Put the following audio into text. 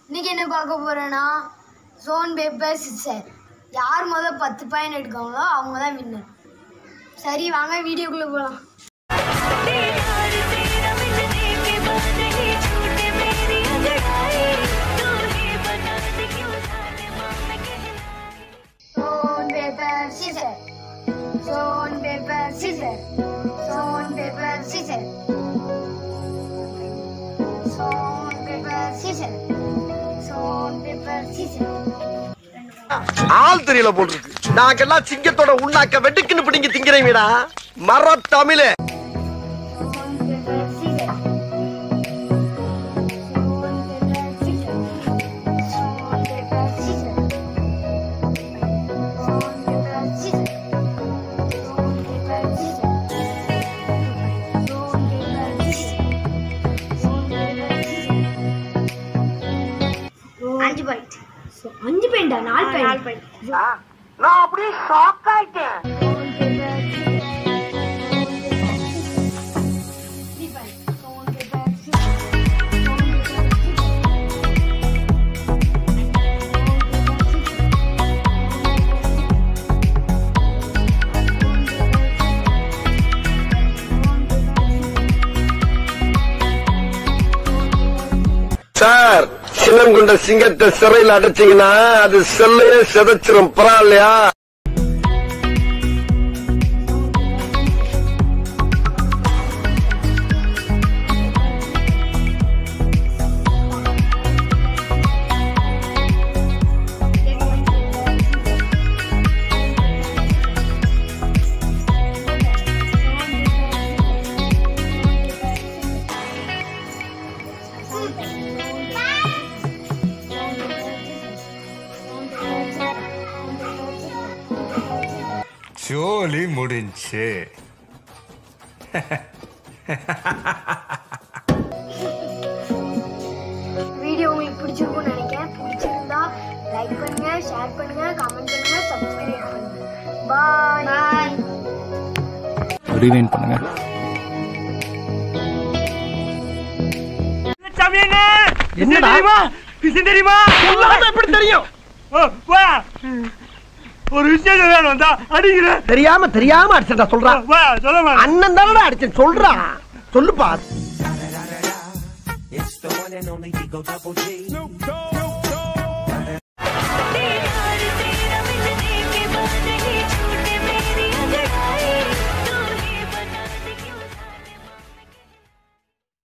இன்னைக்கு என்ன பார்க்க போறேன்னா zone paper scissor. யார் முதல்ல 10 பாயிண்ட் எடுக்காங்களோ அவங்க தான் வின்னர். சரி வாங்க வீடியோக்குள்ள போலாம். Zone paper scissor. Zone paper scissor. Zone paper scissor. Zone paper scissor. Zone paper scissor. ஆள் தெரியல போல் இருக்கு. நாங்கெல்லாம் சிங்கத்தோட உண்ணாக்க வெட்டுக்குன்னு பிடிங்க திங்கிறீங்கடா. மர தமிழே. அஞ்சு பாயிண்டா 4 பாயிண்ட் நான் அப்படியே ஷாக் ஆயிட்டேன். சார் சின்னங்குண்ட சிங்கத்தை சிறையில் அடைச்சிங்கன்னா அது செல்லையே செதைச்சிரும் பரவாயில்லையா? ஜோலி முடிஞ்சு. வீடியோ உங்களுக்கு பிடிச்சிருக்கும்னு நினைக்கிறேன். பிடிச்சிருந்தா லைக் பண்ணுங்க, ஷேர் பண்ணுங்க, கமெண்ட் பண்ணுங்க, சப்ஸ்கிரைப் பண்ணுங்க. பாய் பாய். ரிவைண்ட் பண்ணுங்க. என்னடா தெரியுமா? எப்படி தெரியும்? ஒரு விஷயம் வேணும் வந்தா அடிக்கிறேன். தெரியாம அடிச்சா சொல்றான். அண்ணன் தானடா அடிச்சேன் சொல்றான். சொல்லுப்பா. It's the one and only Eagle Double G.